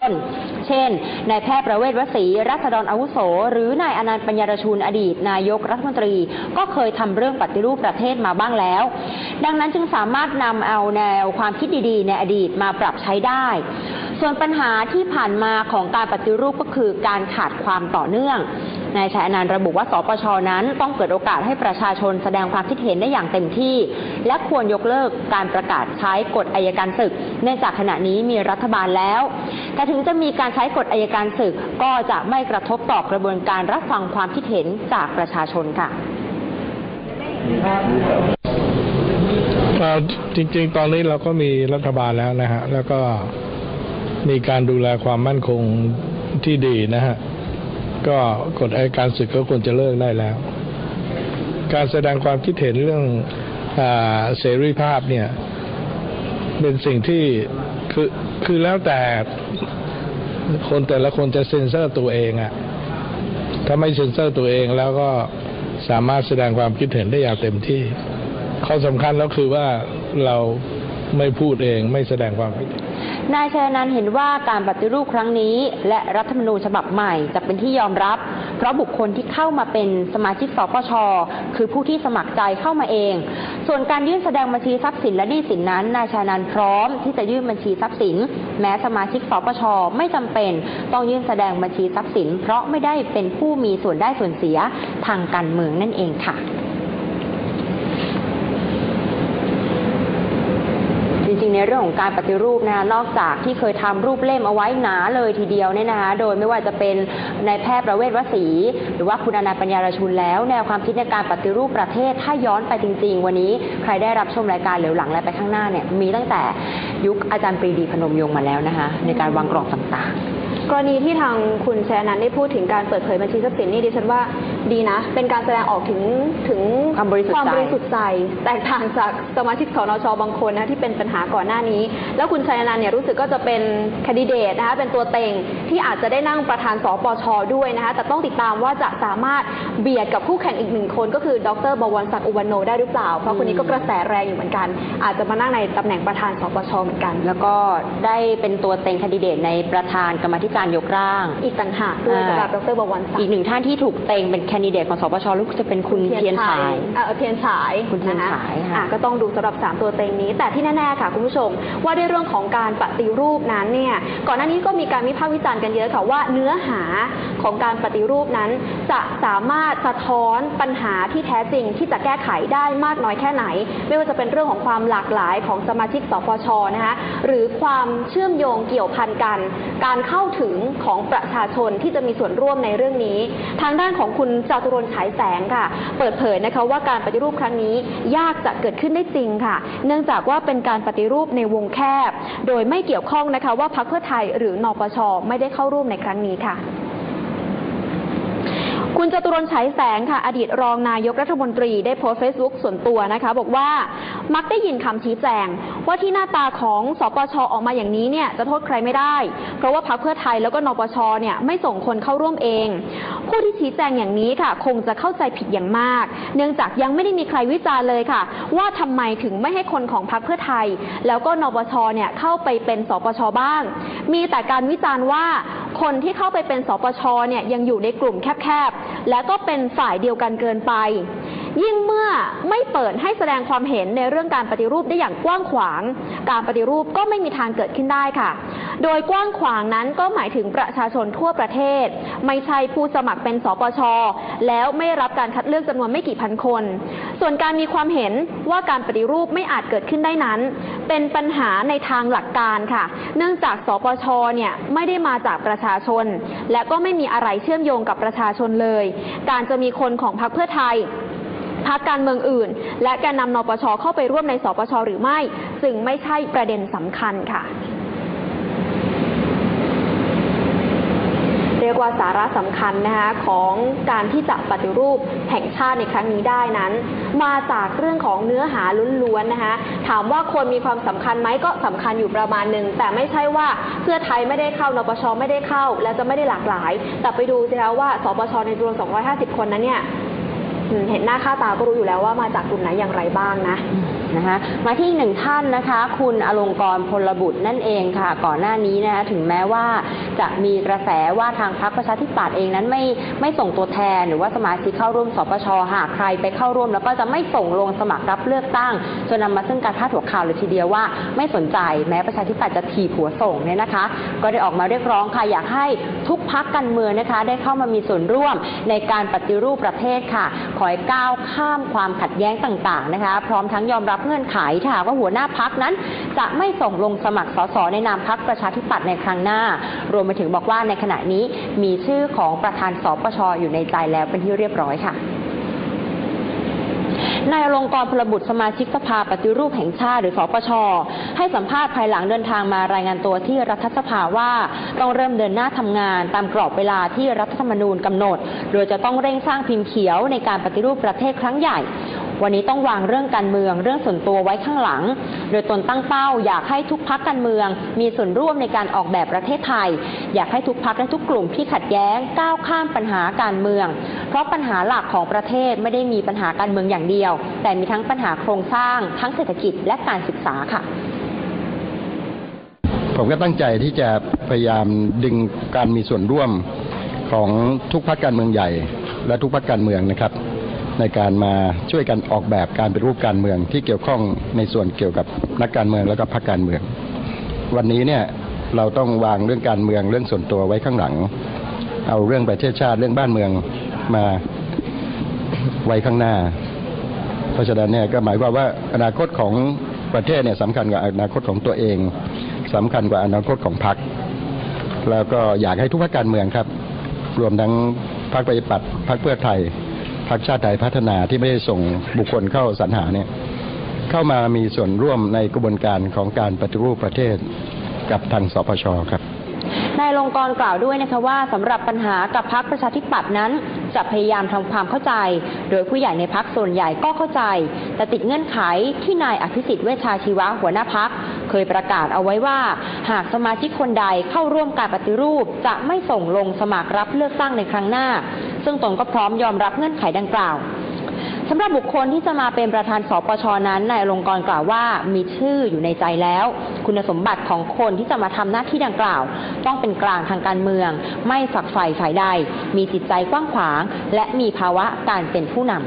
เช่นนายแพทย์ประเวศวสีราษฎรอาวุโสหรือนายอนันต์ปัญญารชุนอดีตนายกรัฐมนตรีก็เคยทำเรื่องปฏิรูปประเทศมาบ้างแล้วดังนั้นจึงสามารถนำเอาแนวความคิดดีๆในอดีตมาปรับใช้ได้ส่วนปัญหาที่ผ่านมาของการปฏิรูปก็คือการขาดความต่อเนื่องนายชัยอนันต์ระบุว่าสปช.นั้นต้องเปิดโอกาสให้ประชาชนแสดงความคิดเห็นได้อย่างเต็มที่และควรยกเลิกการประกาศใช้กฎอัยการศึกเนื่องจากขณะนี้มีรัฐบาลแล้วแต่ถึงจะมีการใช้กฎอัยการศึกก็จะไม่กระทบต่อกระบวนการรับฟังความคิดเห็นจากประชาชนค่ะจริงๆตอนนี้เราก็มีรัฐบาลแล้วนะฮะแล้วก็มีการดูแลความมั่นคงที่ดีนะฮะก็กฎอัยการศึกก็ควรจะเลิกได้แล้วการแสดงความคิดเห็นเรื่องเสรีภาพเนี่ยเป็นสิ่งที่คือแล้วแต่คนแต่ละคนจะเซ็นเซอร์ตัวเองอะถ้าไม่เซ็นเซอร์ตัวเองแล้วก็สามารถแสดงความคิดเห็นได้อย่างเต็มที่ข้อสำคัญแล้วคือว่าเราไม่พูดเองไม่แสดงความคิดเห็นนายชัยอนันต์เห็นว่าการปฏิรูปครั้งนี้และรัฐธรรมนูญฉบับใหม่จะเป็นที่ยอมรับเพราะบุคคลที่เข้ามาเป็นสมาชิกสปช.คือผู้ที่สมัครใจเข้ามาเองส่วนการยื่นแสดงบัญชีทรัพย์สินและหนี้สินนั้นนายชัยอนันต์พร้อมที่จะยื่นบัญชีทรัพย์สินแม้สมาชิกสปช.ไม่จำเป็นต้องยื่นแสดงบัญชีทรัพย์สินเพราะไม่ได้เป็นผู้มีส่วนได้ส่วนเสียทางการเมืองนั่นเองค่ะจริงๆในเรื่องของการปฏิรูปนะคะนอกจากที่เคยทำรูปเล่มเอาไว้หนาเลยทีเดียวเนี่ยนะคะโดยไม่ว่าจะเป็นนายแพทย์ประเวศวสีหรือว่าคุณอนันต์ปัญญารชุนแล้วแนวความคิดในการปฏิรูปประเทศถ้าย้อนไปจริงๆวันนี้ใครได้รับชมรายการเหลียวหลังและไปข้างหน้าเนี่ยมีตั้งแต่ยุคอาจารย์ปรีดีพนมยงค์มาแล้วนะคะในการวางกรอบต่างๆกรณีที่ทางคุณชัยอนันต์ได้พูดถึงการเปิดเผยบัญชีทรัพย์สินนี่ดิฉันว่าดีนะเป็นการแสดงออกถึงความบริสุทธิ์ใจแตกต่างจากสมาชิกสนช.บางคนนะที่เป็นปัญหาก่อนหน้านี้แล้วคุณชัยอนันต์เนี่ยรู้สึกก็จะเป็นแคนดิเดตนะคะเป็นตัวเต็งที่อาจจะได้นั่งประธานสปช.ด้วยนะคะแต่ต้องติดตามว่าจะสามารถเบียดกับคู่แข่งอีกหนึ่งคนก็คือดร.บวรศักดิ์อุวันโนได้หรือเปล่าเพราะคนนี้ก็กระแสแรงอยู่เหมือนกันอาจจะมานั่งในตำแหน่งประธานสปช.เหมือนกันแล้วก็ได้เป็นตัวเต็งแคนดิเดตในประธานกรรมธิการยกร่างอีกต่างหากด้วยสำหรับดร.บวรศักดิ์อีกหนึ่งท่านที่ถูกเต็งเป็นแคนดิเดตของสปช.ลูกจะเป็นคุณเทียนฉายคุณเทียนฉายค่ะก็ต้องดูสำหรับ3ตัวเต็งนี้แต่ที่แน่ๆค่ะคุณผู้ชมว่าในเรื่องของการปฏิรูปนั้นเนี่ยก่อนหน้านี้ก็มีการวิพากษ์วิจารณ์กันเยอะค่ะว่าเนื้อหาของการปฏิรูปนั้นจะสามารถสะท้อนปัญหาที่แท้จริงที่จะแก้ไขได้มากน้อยแค่ไหนไม่ว่าจะเป็นเรื่องของความหลากหลายของสมาชิกสปช.นะคะหรือความเชื่อมโยงเกี่ยวพันกันการเข้าถึงของประชาชนที่จะมีส่วนร่วมในเรื่องนี้ทางด้านของคุณจตุรนต์ฉายแสงค่ะเปิดเผยนะคะว่าการปฏิรูปครั้งนี้ยากจะเกิดขึ้นได้จริงค่ะเนื่องจากว่าเป็นการปฏิรูปในวงแคบโดยไม่เกี่ยวข้องนะคะว่าพรรคเพื่อไทยหรือนปช.ไม่ได้เข้าร่วมในครั้งนี้ค่ะคุณจตุรนต์ฉายแสงค่ะอดีตรองนายกรัฐมนตรีได้โพสต์เฟซบุ๊กส่วนตัวนะคะบอกว่ามักได้ยินคำชี้แจงว่าที่หน้าตาของสปช.ออกมาอย่างนี้เนี่ยจะโทษใครไม่ได้เพราะว่าพรรคเพื่อไทยแล้วก็นปช.เนี่ยไม่ส่งคนเข้าร่วมเองผู้ที่ชี้แจงอย่างนี้ค่ะคงจะเข้าใจผิดอย่างมากเนื่องจากยังไม่ได้มีใครวิจารณ์เลยค่ะว่าทำไมถึงไม่ให้คนของพรรคเพื่อไทยแล้วก็นปช.เนี่ยเข้าไปเป็นสปช.บ้างมีแต่การวิจารณ์ว่าคนที่เข้าไปเป็นสปช.เนี่ยยังอยู่ในกลุ่มแคบๆและก็เป็นฝ่ายเดียวกันเกินไปยิ่งเมื่อไม่เปิดให้แสดงความเห็นในเรื่องการปฏิรูปได้อย่างกว้างขวางการปฏิรูปก็ไม่มีทางเกิดขึ้นได้ค่ะโดยกว้างขวางนั้นก็หมายถึงประชาชนทั่วประเทศไม่ใช่ผู้สมัครเป็นสปช.แล้วไม่รับการคัดเลือกจำนวนไม่กี่พันคนส่วนการมีความเห็นว่าการปฏิรูปไม่อาจเกิดขึ้นได้นั้นเป็นปัญหาในทางหลักการค่ะเนื่องจากสปช.เนี่ยไม่ได้มาจากประชาชนและก็ไม่มีอะไรเชื่อมโยงกับประชาชนเลยการจะมีคนของพรรคเพื่อไทยพรรคการเมืองอื่นและแกนนำนปช.เข้าไปร่วมในสปช.หรือไม่จึงไม่ใช่ประเด็นสำคัญค่ะเรียกว่าสาระสำคัญนะคะของการที่จะปฏิรูปแห่งชาติในครั้งนี้ได้นั้นมาจากเรื่องของเนื้อหาล้วนๆนะคะถามว่าคนมีความสำคัญไหมก็สำคัญอยู่ประมาณหนึ่งแต่ไม่ใช่ว่าเพื่อไทยไม่ได้เข้านปช.ไม่ได้เข้าแล้วจะไม่ได้หลากหลายแต่ไปดูสิคะว่าสปช.ในจำนวน250 คนนั้นเนี่ยเห็นหน้าค่าตาก็รู้อยู่แล้วว่ามาจากกลุ่มไหนอย่างไรบ้างนะนะคะมาที่อีกหนึ่งท่านนะคะคุณอลงกรณ์พลบุตรนั่นเองค่ะก่อนหน้านี้นะคะถึงแม้ว่าจะมีกระแสว่าทางพรรคประชาธิปัตย์เองนั้นไม่ส่งตัวแทนหรือว่าสมาชิกเข้าร่วมสปช.หากใครไปเข้าร่วมแล้วก็จะไม่ส่งลงสมัครรับเลือกตั้งจนนำมาซึ่งการพาดหัวข่าวเลยทีเดียวว่าไม่สนใจแม้ประชาธิปัตย์จะถีบหัวส่งเนี่ยนะคะก็ได้ออกมาเรียกร้องค่ะอยากให้ทุกพรรคการเมืองนะคะได้เข้ามามีส่วนร่วมในการปฏิรูปประเทศค่ะขอให้ก้าวข้ามความขัดแย้งต่างๆนะคะพร้อมทั้งยอมรับเงื่อนไขค่ะว่าหัวหน้าพรรคนั้นจะไม่ส่งลงสมัครสสในนามพรรคประชาธิปัตย์ในครั้งหน้ารวมไปถึงบอกว่าในขณะนี้มีชื่อของประธานสปช.อยู่ในใจแล้วเป็นที่เรียบร้อยค่ะนายอลงกรณ์พลบุตรสมาชิกสภาปฏิรูปแห่งชาติหรือสปช.ให้สัมภาษณ์ภายหลังเดินทางมารายงานตัวที่รัฐสภาว่าต้องเริ่มเดินหน้าทำงานตามกรอบเวลาที่รัฐธรรมนูญกำหนดโดยจะต้องเร่งสร้างพิมพ์เขียวในการปฏิรูปประเทศครั้งใหญ่วันนี้ต้องวางเรื่องการเมืองเรื่องส่วนตัวไว้ข้างหลังโดยตนตั้งเป้าอยากให้ทุกพรรคการเมืองมีส่วนร่วมในการออกแบบประเทศไทยอยากให้ทุกพรรคและทุกกลุ่มที่ขัดแย้งก้าวข้ามปัญหาการเมืองเพราะปัญหาหลักของประเทศไม่ได้มีปัญหาการเมืองอย่างเดียวแต่มีทั้งปัญหาโครงสร้างทั้งเศรษฐกิจและการศึกษาค่ะผมก็ตั้งใจที่จะพยายามดึงการมีส่วนร่วมของทุกพรรคการเมืองใหญ่และทุกพรรคการเมืองนะครับในการมาช่วยกันออกแบบการปฏิรูปการเมืองที่เกี่ยวข้องในส่วนเกี่ยวกับนักการเมืองแล้วก็พรรคการเมืองวันนี้เนี่ยเราต้องวางเรื่องการเมืองเรื่องส่วนตัวไว้ข้างหลังเอาเรื่องประเทศชาติเรื่องบ้านเมืองมาไว้ข้างหน้าเพราะฉะนั้นเนี่ยก็หมายความว่าอนาคตของประเทศเนี่ยสำคัญกว่าอนาคตของตัวเองสำคัญกว่าอนาคตของพรรคแล้วก็อยากให้ทุกพรรคการเมืองครับรวมทั้งพรรคประชาธิปัตย์พรรคเพื่อไทยพรรคชาติไทยพัฒนาที่ไม่ได้ส่งบุคคลเข้าสรรหาเนี่ยเข้ามามีส่วนร่วมในกระบวนการของการปฏิรูปประเทศกับทางสปช.ครับนายอลงกรณ์กล่าวด้วยนะคะว่าสำหรับปัญหากับพรรคประชาธิปัตย์นั้นจะพยายามทำความเข้าใจโดยผู้ใหญ่ในพรรคส่วนใหญ่ก็เข้าใจแต่ติดเงื่อนไขที่นายอภิสิทธิ์เวชชาชีวะหัวหน้าพรรคเคยประกาศเอาไว้ว่าหากสมาชิกคนใดเข้าร่วมการปฏิรูปจะไม่ส่งลงสมัครรับเลือกตั้งในครั้งหน้าซึ่งตนก็พร้อมยอมรับเงื่อนไขดังกล่าวสำหรับบุคคลที่จะมาเป็นประธานสปช.นั้นนายอลงกรณ์กล่าวว่ามีชื่ออยู่ในใจแล้วคุณสมบัติของคนที่จะมาทำหน้าที่ดังกล่าวต้องเป็นกลางทางการเมืองไม่ฝักใฝ่ฝ่ายใดมีจิตใจกว้างขวางและมีภาวะการเป็นผู้นำ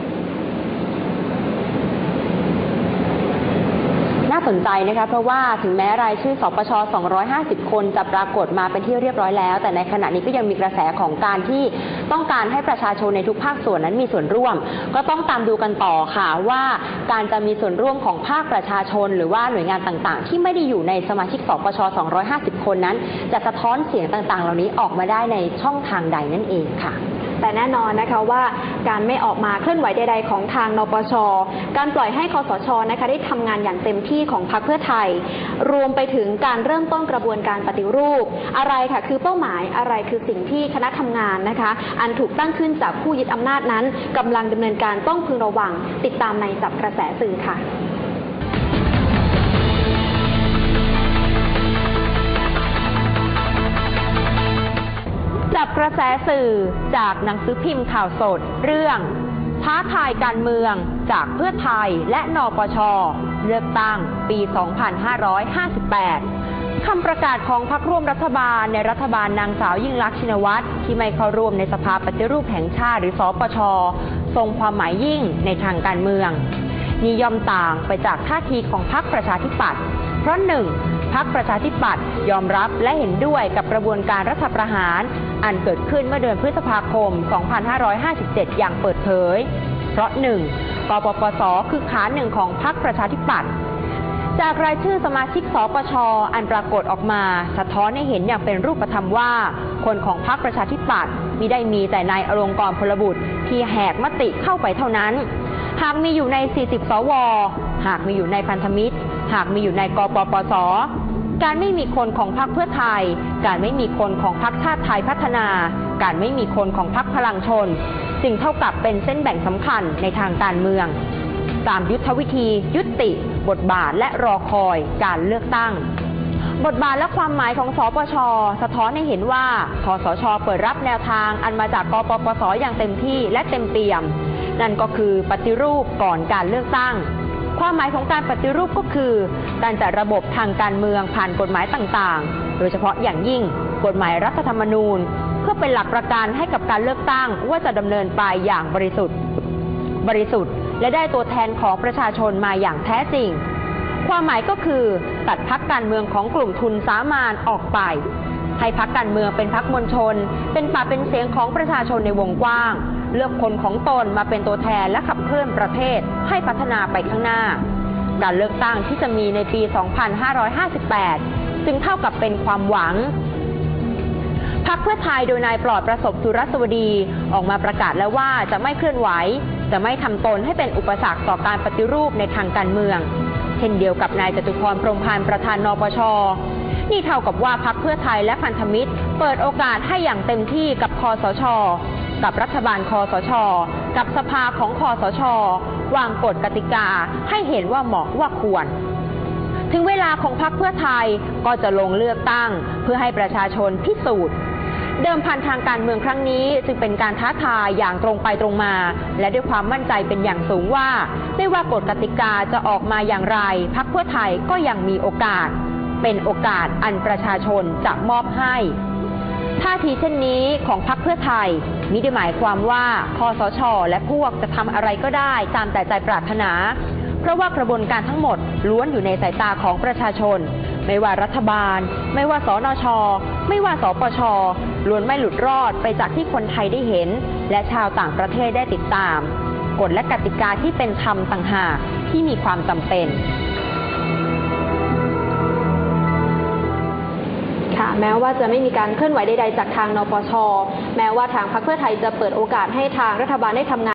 น่าสนใจนะคะเพราะว่าถึงแม้รายชื่อสปช. 250 คนจะปรากฏมาเป็นที่เรียบร้อยแล้วแต่ในขณะนี้ก็ยังมีกระแสของการที่ต้องการให้ประชาชนในทุกภาคส่วนนั้นมีส่วนร่วมก็ต้องตามดูกันต่อค่ะว่าการจะมีส่วนร่วมของภาคประชาชนหรือว่าหน่วยงานต่างๆที่ไม่ได้อยู่ในสมาชิกสปช. 250 คนนั้นจะสะท้อนเสียงต่างๆเหล่านี้ออกมาได้ในช่องทางใดนั่นเองค่ะแต่แน่นอนนะคะว่าการไม่ออกมาเคลื่อนไหวใดๆของทางนปช.การปล่อยให้คสช.นะคะได้ทำงานอย่างเต็มที่ของพรรคเพื่อไทยรวมไปถึงการเริ่มต้นกระบวนการปฏิรูปอะไรค่ะคือเป้าหมายอะไรคือสิ่งที่คณะทำงานนะคะอันถูกตั้งขึ้นจากผู้ยึดอำนาจนั้นกำลังดำเนินการต้องพึงระวังติดตามในจับกระแสสื่อค่ะจับกระแสสื่อจากหนังสือพิมพ์ข่าวสดเรื่องท้าทายการเมืองจากเพื่อไทยและนปช.เลือกตั้งปี 2558 คำประกาศของพรรคร่วมรัฐบาลในรัฐบาลนางสาวยิ่งลักษณ์ชินวัตรที่ไม่เข้าร่วมในสภาปฏิรูปแห่งชาติหรือสปช.ทรงความหมายยิ่งในทางการเมืองนี่ย่อมต่างไปจากท่าทีของพรรคประชาธิปัตย์เพราะหนึ่งพรรคประชาธิปัตย์ยอมรับและเห็นด้วยกับกระบวนการรัฐประหารอันเกิดขึ้นเมื่อเดือนพฤษภาคม 2557 อย่างเปิดเผยเพราะหนึ่งกปปส.คือขาหนึ่งของพรรคประชาธิปัตย์จากรายชื่อสมาชิกสปช.อันปรากฏออกมาสะท้อนให้เห็นอย่างเป็นรูปธรรมว่าคนของพรรคประชาธิปัตย์มิได้มีแต่นายอลงกรณ์พลบุตรที่แหกมติเข้าไปเท่านั้นหากมีอยู่ใน 40 สว.หากมีอยู่ในพันธมิตรหากมีอยู่ในกปปส.การไม่มีคนของพรรคเพื่อไทยการไม่มีคนของพรรคชาติไทยพัฒนาการไม่มีคนของพรรคพลังชนจึงเท่ากับเป็นเส้นแบ่งสำคัญในทางการเมืองตามยุทธวิธียุติบทบาทและรอคอยการเลือกตั้งบทบาทและความหมายของสปช.สะท้อนให้เห็นว่าคสช.เปิดรับแนวทางอันมาจากกปปส.อย่างเต็มที่และเต็มเปี่ยมนั่นก็คือปฏิรูปก่อนการเลือกตั้งความหมายของการปฏิรูปก็คือการจัดระบบทางการเมืองผ่านกฎหมายต่างๆโดยเฉพาะอย่างยิ่งกฎหมายรัฐธรรมนูญเพื่อเป็นหลักประกันให้กับการเลือกตั้งว่าจะดำเนินไปอย่างบริสุทธิ์และได้ตัวแทนของประชาชนมาอย่างแท้จริงความหมายก็คือตัดพรรคการเมืองของกลุ่มทุนสามานออกไปให้พรรคการเมืองเป็นพรรคมวลชนเป็นปากเป็นเสียงของประชาชนในวงกว้างเลือกคนของตนมาเป็นตัวแทนและขับเคลื่อนประเทศให้พัฒนาไปข้างหน้าการเลือกตั้งที่จะมีในปี 2558 จึงเท่ากับเป็นความหวังพรรคเพื่อไทยโดยนายปลอดประสบสุรสวดีออกมาประกาศแล้วว่าจะไม่เคลื่อนไหวจะไม่ทำตนให้เป็นอุปสรรคต่อการปฏิรูปในทางการเมืองเช่นเดียวกับนายจตุพรพรหมพันธ์ประธานนปช.นี่เท่ากับว่าพรรคเพื่อไทยและพันธมิตรเปิดโอกาสให้อย่างเต็มที่กับคสช.กับรัฐบาลคสช.กับสภาของคสช.วางกฎกติกาให้เห็นว่าเหมาะว่าควรถึงเวลาของพรรคเพื่อไทยก็จะลงเลือกตั้งเพื่อให้ประชาชนพิสูจน์เดิมพันทางการเมืองครั้งนี้จึงเป็นการท้าทายอย่างตรงไปตรงมาและด้วยความมั่นใจเป็นอย่างสูงว่าไม่ว่ากฎกติกาจะออกมาอย่างไรพรรคเพื่อไทยก็ยังมีโอกาสเป็นโอกาสอันประชาชนจะมอบให้ท่าทีเช่นนี้ของพรรคเพื่อไทยมิได้หมายความว่าคสช.และพวกจะทำอะไรก็ได้ตามแต่ใจปรารถนาเพราะว่ากระบวนการทั้งหมดล้วนอยู่ในสายตาของประชาชนไม่ว่ารัฐบาลไม่ว่าสนช.ไม่ว่าสปช.ล้วนไม่หลุดรอดไปจากที่คนไทยได้เห็นและชาวต่างประเทศได้ติดตามกฎและกติกาที่เป็นธรรมต่างหากที่มีความจำเป็นค่ะแม้ว่าจะไม่มีการเคลื่อนไหวใดๆจากทางนปช.แม้ว่าทางพรรคเพื่อไทยจะเปิดโอกาสให้ทางรัฐบาลได้ทำงาน